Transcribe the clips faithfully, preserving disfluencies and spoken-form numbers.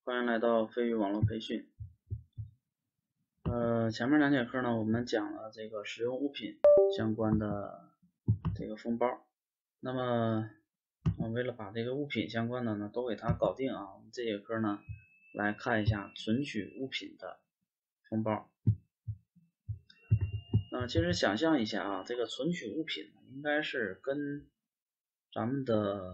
欢迎来到飞鱼网络培训。呃，前面两节课呢，我们讲了这个使用物品相关的这个封包。那么，呃、为了把这个物品相关的呢都给它搞定啊，我们这节课呢来看一下存取物品的封包。那、呃、其实想象一下啊，这个存取物品应该是跟咱们的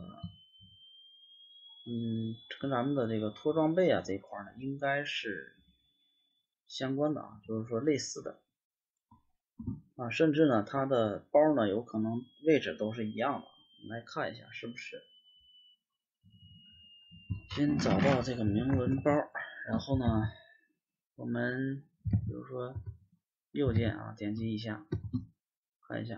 嗯，跟咱们的这个拖装备啊这一块呢，应该是相关的啊，就是说类似的啊，甚至呢，它的包呢有可能位置都是一样的。我们来看一下是不是。先找到这个明文包，然后呢，我们比如说右键啊，点击一下，看一下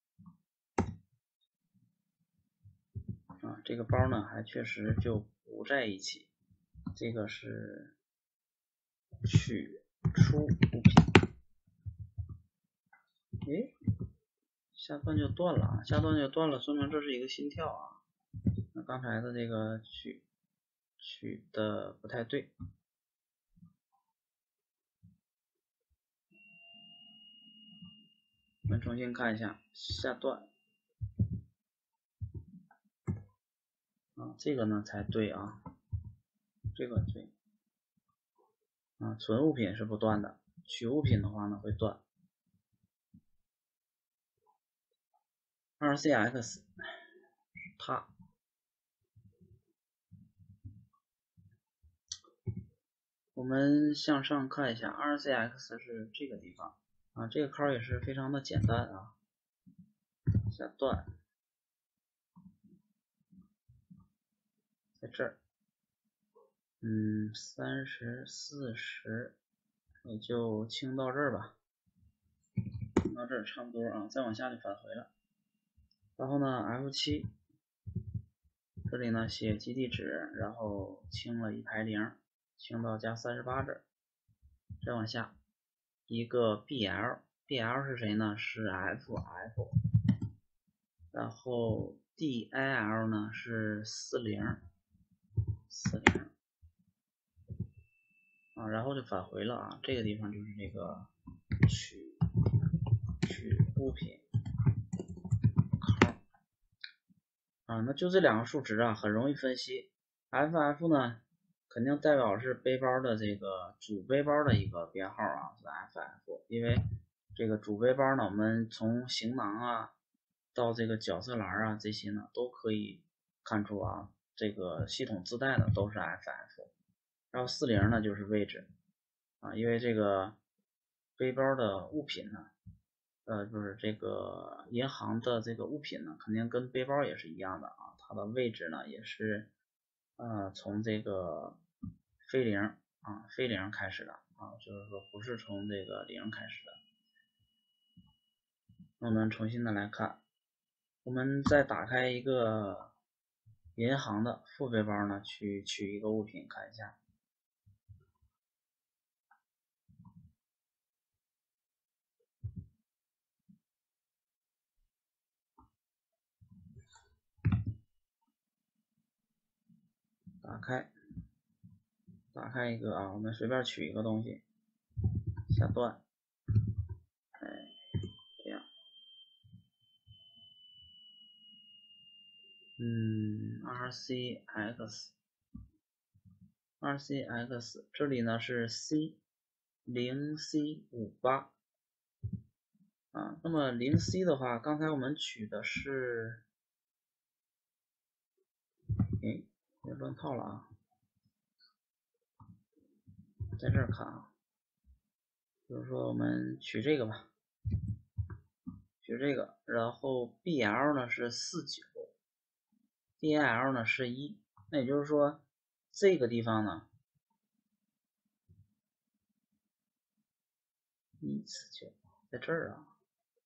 啊，这个包呢还确实就不在一起。这个是取出物品。诶，下段就断了啊，下段就断了，说明这是一个心跳啊。那刚才的这个取取的不太对。我们重新看一下下段啊，这个呢才对啊，这个对啊，存物品是不断的，取物品的话呢会断。二 C X 它我们向上看一下，二 C X 是这个地方啊，这个考也是非常的简单啊。下段在这儿，嗯，三十、四十，也就清到这儿吧，清到这儿差不多啊，再往下就返回了。然后呢 F 七，这里呢写基地址，然后清了一排零，清到加三十八这儿，再往下一个 B L，B L 是谁呢？是 F F， 然后 D I L 呢是四零四零啊，然后就返回了啊，这个地方就是这个取取物品啊，那就这两个数值啊，很容易分析。F F 呢，肯定代表是背包的这个主背包的一个编号啊，是 F F。因为这个主背包呢，我们从行囊啊到这个角色栏啊这些呢，都可以看出啊，这个系统自带的都是 F F。然后四零呢就是位置啊，因为这个背包的物品呢。呃，就是这个银行的这个物品呢，肯定跟背包也是一样的啊，它的位置呢也是呃从这个非零啊非零开始的啊，就是说不是从这个零开始的。那我们重新的来看，我们再打开一个银行的副背包呢，去取一个物品看一下。打开，打开一个啊，我们随便取一个东西，下段，哎，这样，嗯 ，R C X， 二 C X 这里呢是 C 零 C 五八啊，那么零 C 的话，刚才我们取的是，哎，别乱套了啊。在这儿看啊，比如说我们取这个吧，取这个，然后 B L 呢是四九 ，D L 呢是一，那也就是说这个地方呢一四九在这儿啊，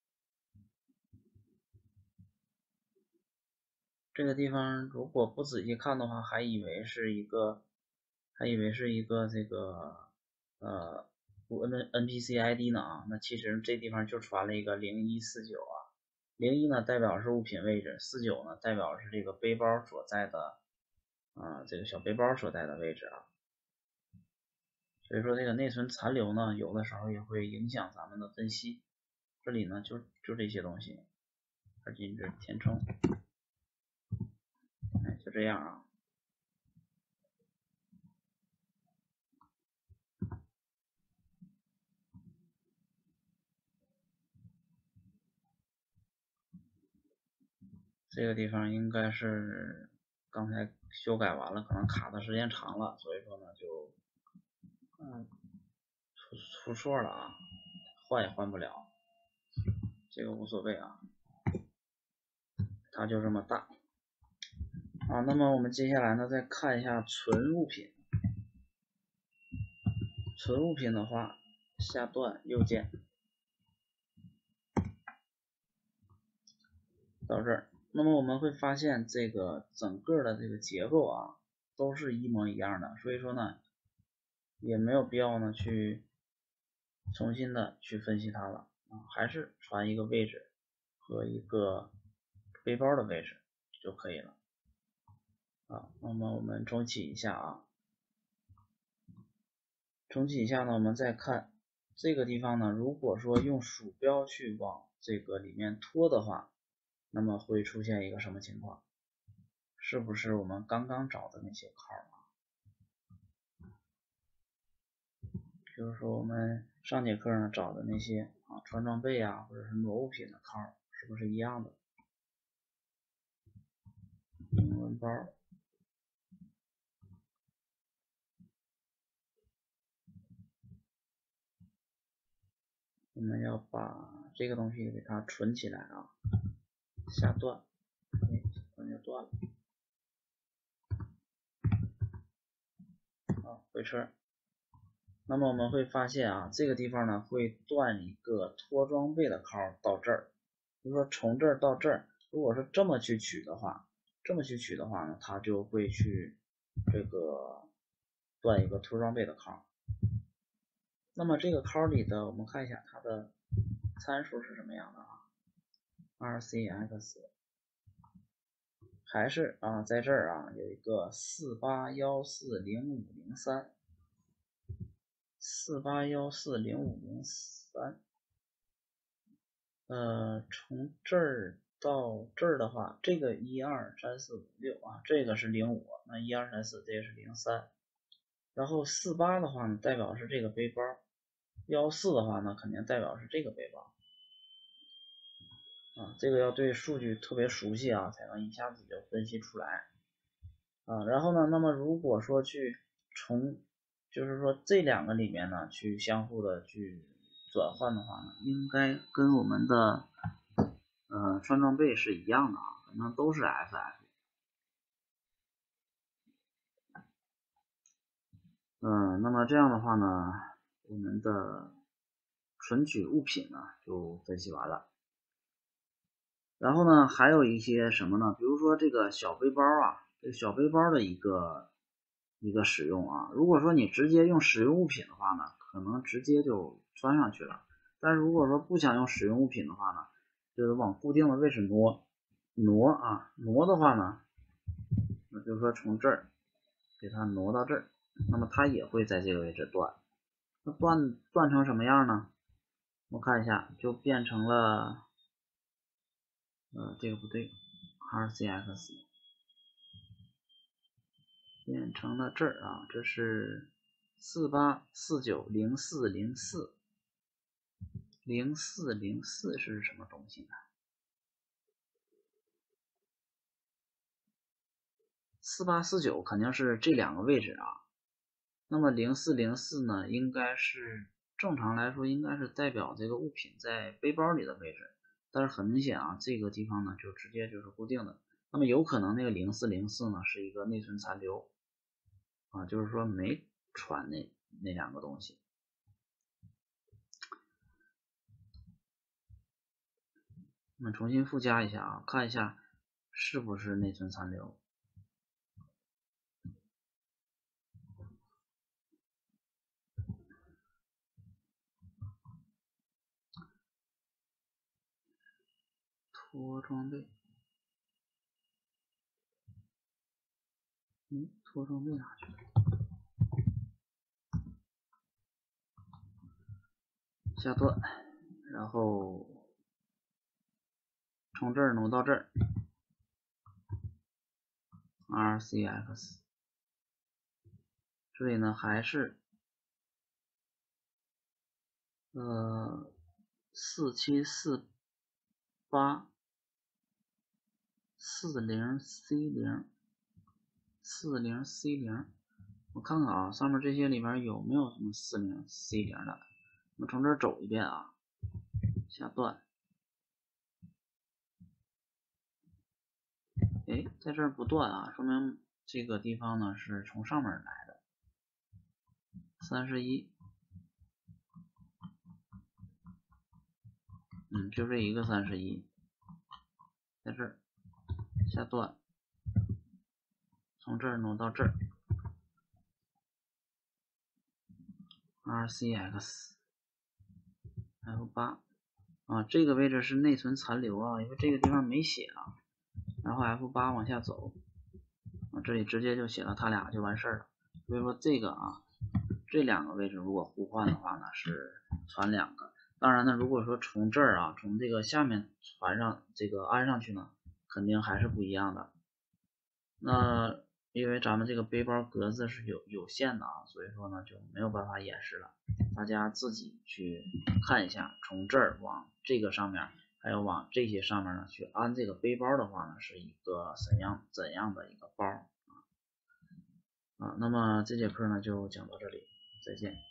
这个地方如果不仔细看的话，还以为是一个，还以为是一个这个呃 N N P C I D 呢啊，那其实这地方就传了一个零一四九啊，零一呢代表是物品位置，四九呢代表是这个背包所在的啊、呃、这个小背包所在的位置啊。 所以说这个内存残留呢，有的时候也会影响咱们的分析。这里呢就就这些东西，二进制填充，哎，就这样啊。这个地方应该是刚才修改完了，可能卡的时间长了，所以说呢就嗯出出错了啊，换也换不了，这个无所谓啊，它就这么大啊。那么我们接下来呢再看一下存物品，存物品的话下段右键到这儿。那么我们会发现这个整个的这个结构啊都是一模一样的，所以说呢也没有必要呢去重新的去分析它了啊，还是传一个位置和一个背包的位置就可以了啊。那么我们重启一下啊，重启一下呢，我们再看这个地方呢，如果说用鼠标去往这个里面拖的话，那么会出现一个什么情况？是不是我们刚刚找的那些号啊？就是说我们上节课呢找的那些啊穿装备啊或者是挪物品的号，是不是一样的？英文包，我们要把这个东西给它存起来啊，下段，哎，段就断了，啊，回车。那么我们会发现啊，这个地方呢会断一个拖装备的号到这儿，比如说从这儿到这儿，如果是这么去取的话，这么去取的话呢，它就会去这个断一个拖装备的号。那么这个号里的，我们看一下它的参数是什么样的啊 ？R C X 还是啊，在这儿啊有一个四八一四零五零三。四八一四零五零三，呃，从这儿到这儿的话，这个一二三四五六啊，这个是零五，那一二三四这个是零三，然后四八的话呢，代表是这个背包，幺四的话呢，肯定代表是这个背包啊，这个要对数据特别熟悉啊，才能一下子就分析出来啊。然后呢，那么如果说去从就是说这两个里面呢，去相互的去转换的话呢，应该跟我们的呃穿装备是一样的啊，可能都是 F F。嗯，那么这样的话呢，我们的存取物品呢就分析完了。然后呢，还有一些什么呢？比如说这个小背包啊，这个小背包的一个一个使用啊，如果说你直接用使用物品的话呢，可能直接就穿上去了。但是如果说不想用使用物品的话呢，就是往固定的位置挪挪啊，挪的话呢，那就是说从这儿给它挪到这儿，那么它也会在这个位置断。那断断成什么样呢？我看一下，就变成了，呃，这个不对 ，R C X 变成了这儿啊，这是四八四九零四零四零四零四是什么东西呢？四八四九肯定是这两个位置啊，那么零四零四呢，应该是正常来说应该是代表这个物品在背包里的位置，但是很明显啊，这个地方呢就直接就是固定的。那么有可能那个零四零四呢是一个内存残留啊，就是说没传那那两个东西。我们重新附加一下啊，看一下是不是内存残留。拖装备，嗯，拖装备哪去了？ 下段，然后从这儿挪到这儿 ，R C X， 这里呢还是呃四七四八四零 C 零四零 C 零，我看看啊，上面这些里边有没有什么四零 C 零的？我们从这儿走一遍啊，下段，哎，在这儿不断啊，说明这个地方呢是从上面来的，三十一，嗯，就这一个三十一，在这儿下段，从这儿挪到这儿 ，R C X F 八啊，这个位置是内存残留啊，因为这个地方没写啊，然后 F 八往下走，啊，这里直接就写了它俩就完事儿了。所以说这个啊，这两个位置如果互换的话呢，是传两个。当然呢，如果说从这儿啊，从这个下面传上这个安上去呢，肯定还是不一样的。那因为咱们这个背包格子是有有限的啊，所以说呢就没有办法演示了。大家自己去看一下，从这儿往这个上面，还有往这些上面呢去安这个背包的话呢，是一个怎样怎样的一个包啊？啊，那么这节课呢就讲到这里，再见。